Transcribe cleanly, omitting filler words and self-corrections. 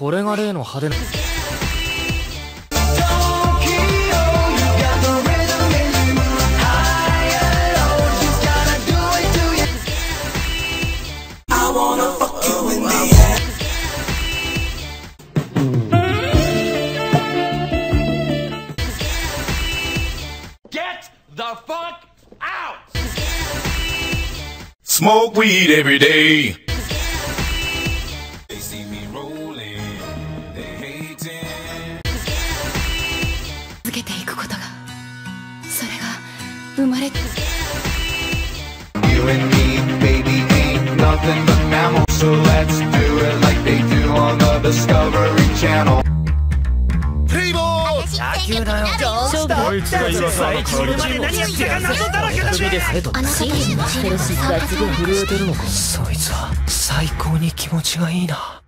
これが例の派手な。 Smoke weed every day. They see me rolling, they hating. 続けていくことが、それが生まれ。 You and me, baby, ain't nothing but mammals. So let's do it like they do on the Discovery Channel. 野球だよ。こいつが今さら変わりだ。何やってるか謎だらけだし。あなたチームのチームがすごい震えてるのか。そいつは最高に気持ちがいいな。